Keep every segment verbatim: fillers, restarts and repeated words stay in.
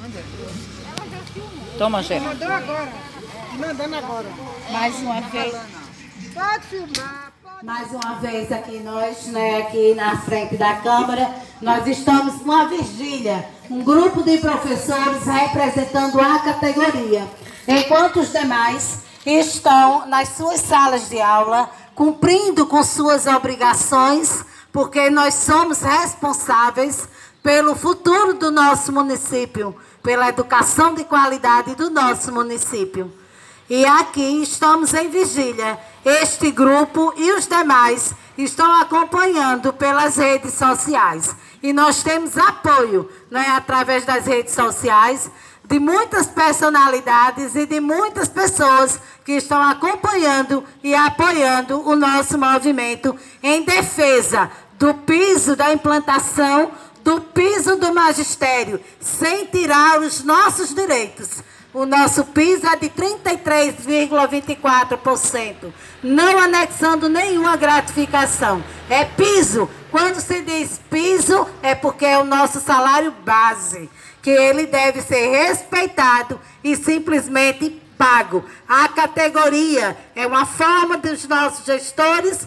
Toma, chefe. Mandou agora. Mandando agora. Mais uma vez. Pode filmar. Pode... Mais uma vez aqui nós, né, aqui na frente da Câmara, nós estamos com uma vigília, um grupo de professores representando a categoria, enquanto os demais estão nas suas salas de aula, cumprindo com suas obrigações, porque nós somos responsáveis pelo futuro do nosso município, pela educação de qualidade do nosso município. E aqui estamos em vigília. Este grupo e os demais estão acompanhando pelas redes sociais. E nós temos apoio, né, através das redes sociais, de muitas personalidades e de muitas pessoas que estão acompanhando e apoiando o nosso movimento em defesa do piso da implantação, do piso do magistério, sem tirar os nossos direitos. O nosso piso é de trinta e três vírgula vinte e quatro por cento, não anexando nenhuma gratificação. É piso. Quando se diz piso, é porque é o nosso salário base, que ele deve ser respeitado e simplesmente pago. A categoria é uma forma dos nossos gestores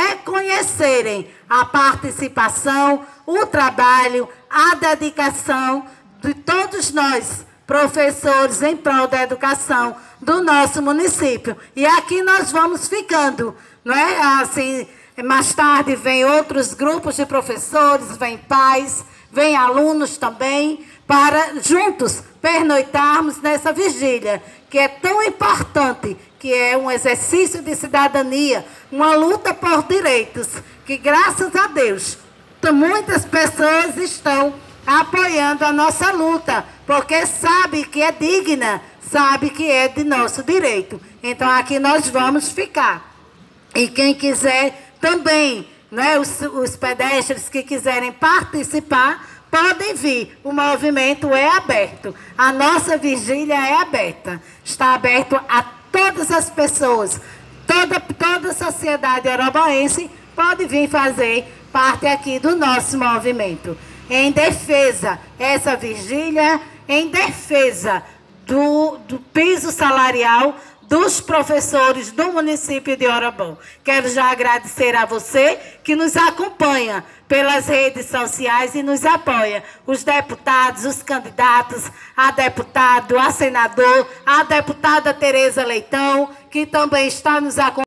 reconhecerem a participação, o trabalho, a dedicação de todos nós, professores em prol da educação do nosso município. E aqui nós vamos ficando, não é? Assim, mais tarde vem outros grupos de professores, vem pais, vem alunos também, para juntos pernoitarmos nessa vigília, que é tão importante, que é um exercício de cidadania, uma luta por direitos, que graças a Deus, muitas pessoas estão apoiando a nossa luta, porque sabe que é digna, sabe que é de nosso direito. Então aqui nós vamos ficar. E quem quiser também, né, os, os pedestres que quiserem participar, podem vir. O movimento é aberto. A nossa vigília é aberta. Está aberto a todas as pessoas. Toda, toda a sociedade oroboense pode vir fazer parte aqui do nosso movimento. Em defesa, essa vigília, em defesa do, do piso salarial dos professores do município de Orobó. Quero já agradecer a você que nos acompanha pelas redes sociais e nos apoia. Os deputados, os candidatos, a deputado, a senador, a deputada Tereza Leitão, que também está nos acompanhando.